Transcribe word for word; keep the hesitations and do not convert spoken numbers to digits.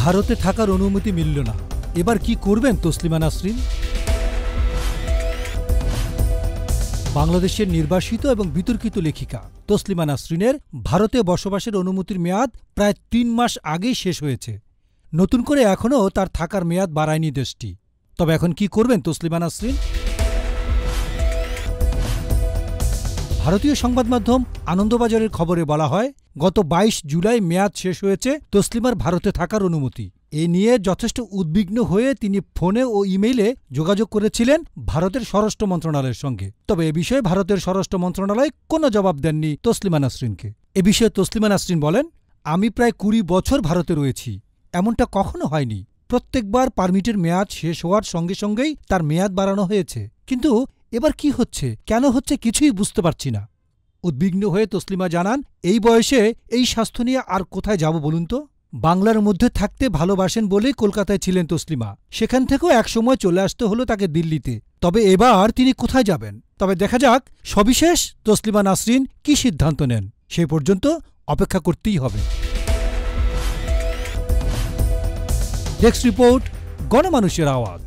ভারতে থাকার অনুমতি মিলল না, এবার কি করবেন তসলিমা নাসরিন? বাংলাদেশের নির্বাসিত এবং বিতর্কিত লেখিকা তসলিমা নাসরিনের ভারতে বসবাসের অনুমতির মেয়াদ প্রায় তিন মাস আগেই শেষ হয়েছে। নতুন করে এখনও তার থাকার মেয়াদ বাড়ায়নি দেশটি। তবে এখন কি করবেন তসলিমা নাসরিন? ভারতীয় সংবাদ মাধ্যম আনন্দবাজারের খবরে বলা হয়, গত বাইশ জুলাই মেয়াদ শেষ হয়েছে তসলিমার ভারতে থাকার অনুমতি। এ নিয়ে যথেষ্ট উদ্বিগ্ন হয়ে তিনি ফোনে ও ইমেইলে যোগাযোগ করেছিলেন ভারতের স্বরাষ্ট্র মন্ত্রণালয়ের সঙ্গে। তবে এ বিষয়ে ভারতের স্বরাষ্ট্র মন্ত্রণালয় কোনো জবাব দেননি তসলিমা নাসরিনকে। এ বিষয়ে তসলিমা নাসরিন বলেন, আমি প্রায় কুড়ি বছর ভারতে রয়েছি, এমনটা কখনো হয়নি। প্রত্যেকবার পারমিটের মেয়াদ শেষ হওয়ার সঙ্গে সঙ্গেই তার মেয়াদ বাড়ানো হয়েছে, কিন্তু এবার কি হচ্ছে, কেন হচ্ছে কিছুই বুঝতে পারছি না। উদ্বিগ্ন হয়ে তসলিমা জানান, এই বয়সে এই স্বাস্থ্য নিয়ে আর কোথায় যাব বলুন তো? বাংলার মধ্যে থাকতে ভালোবাসেন বলেই কলকাতায় ছিলেন তসলিমা, সেখান থেকেও একসময় চলে আসতে হলো তাকে দিল্লিতে। তবে এবার তিনি কোথায় যাবেন? তবে দেখা যাক সবিশেষ তসলিমা নাসরিন কি সিদ্ধান্ত নেন, সেই পর্যন্ত অপেক্ষা করতেই হবে। ডেস্ক রিপোর্ট, গণমানুষের আওয়াজ।